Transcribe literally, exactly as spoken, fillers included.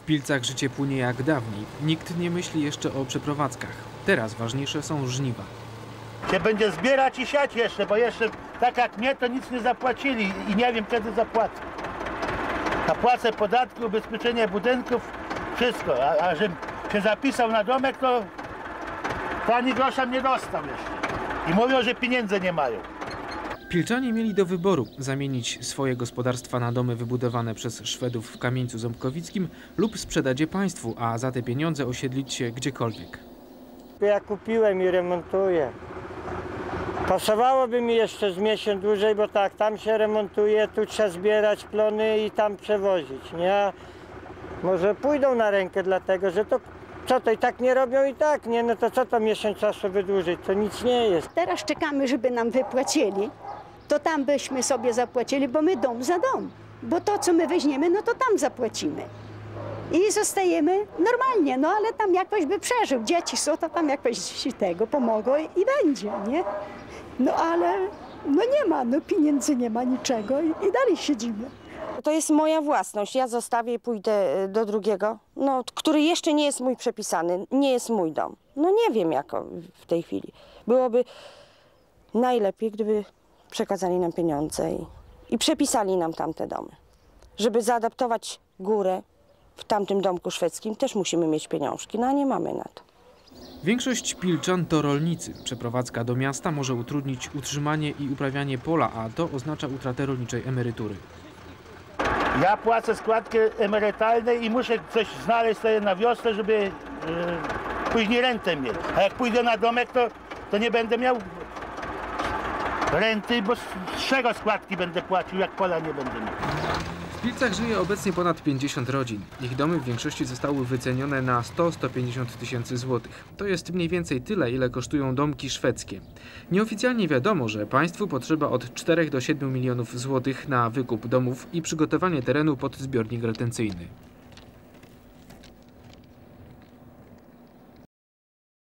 Pilcach życie płynie jak dawniej. Nikt nie myśli jeszcze o przeprowadzkach. Teraz ważniejsze są żniwa. Się będzie zbierać i siać jeszcze, bo jeszcze tak jak mnie, to nic nie zapłacili i nie wiem kiedy zapłacę. A płacę podatki, ubezpieczenie budynków, wszystko. A, a żebym się zapisał na domek, to, to ani grosza nie dostał jeszcze. I mówią, że pieniędzy nie mają. Pilczanie mieli do wyboru zamienić swoje gospodarstwa na domy wybudowane przez Szwedów w Kamieńcu Ząbkowickim lub sprzedać je państwu, a za te pieniądze osiedlić się gdziekolwiek. Ja kupiłem i remontuję. Pasowałoby mi jeszcze z miesiąc dłużej, bo tak, tam się remontuje, tu trzeba zbierać plony i tam przewozić, nie? Może pójdą na rękę dlatego, że to co to i tak nie robią i tak, nie? No to co to miesiąc czasu wydłużyć, to nic nie jest. Teraz czekamy, żeby nam wypłacili, to tam byśmy sobie zapłacili, bo my dom za dom. Bo to, co my weźmiemy, no to tam zapłacimy. I zostajemy normalnie, no ale tam jakoś by przeżył. Dzieci są, to tam jakoś tego pomogą i, i będzie, nie? No ale no nie ma, no pieniędzy nie ma, niczego i, i dalej siedzimy. To jest moja własność, ja zostawię i pójdę do drugiego, no, który jeszcze nie jest mój przepisany, nie jest mój dom. No nie wiem jak w tej chwili. Byłoby najlepiej, gdyby przekazali nam pieniądze i, i przepisali nam tamte domy. Żeby zaadaptować górę w tamtym domku szwedzkim, też musimy mieć pieniążki, no a nie mamy na to. Większość Pilczan to rolnicy. Przeprowadzka do miasta może utrudnić utrzymanie i uprawianie pola, a to oznacza utratę rolniczej emerytury. Ja płacę składki emerytalne i muszę coś znaleźć sobie na wiosnę, żeby yy, później rentę mieć. A jak pójdę na domek, to, to nie będę miał renty, bo z, z czego składki będę płacił, jak pola nie będę miał. W Pilcach żyje obecnie ponad pięćdziesiąt rodzin. Ich domy w większości zostały wycenione na sto do stu pięćdziesięciu tysięcy złotych. To jest mniej więcej tyle, ile kosztują domki szwedzkie. Nieoficjalnie wiadomo, że państwu potrzeba od czterech do siedmiu milionów złotych na wykup domów i przygotowanie terenu pod zbiornik retencyjny.